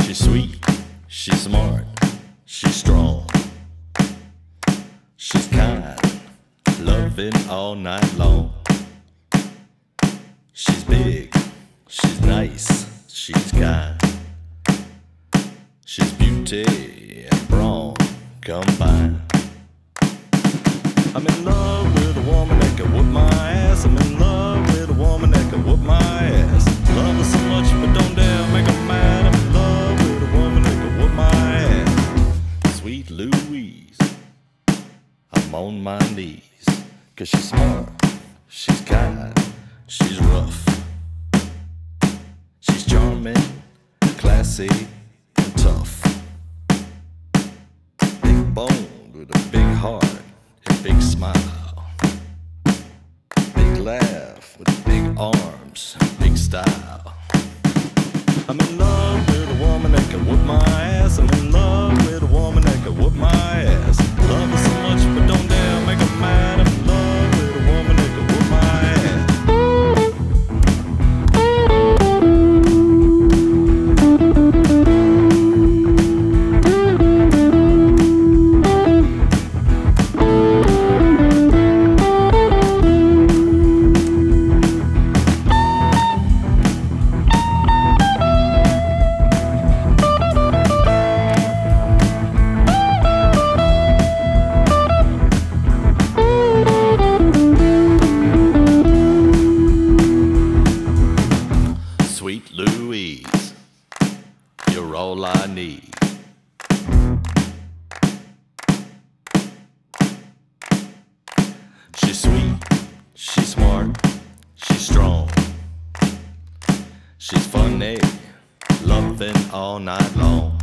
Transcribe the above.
She's sweet, she's smart, she's strong. She's kind, loving all night long. She's big, she's nice, she's kind. She's beauty and brawn combined. I'm in love with a woman that can whoop my ass. I'm in love with a woman that can whoop my ass. Love her so much, but don't dare make her mad. I'm in love with a woman that can whoop my ass. Sweet Louise, I'm on my knees. 'Cause she's smart, she's kind, she's rough. She's charming, classy, and tough. Big boned with a big heart, big smile, big laugh with big arms, big style. I'm in love with a woman that can whoop my ass. I'm in love with a woman that can whoop my ass. Love her so much, but don't dare make her mad. I'm in love with a woman that can whoop my Sweet Louise, you're all I need. She's sweet, she's smart, she's strong. She's funny, loving all night long.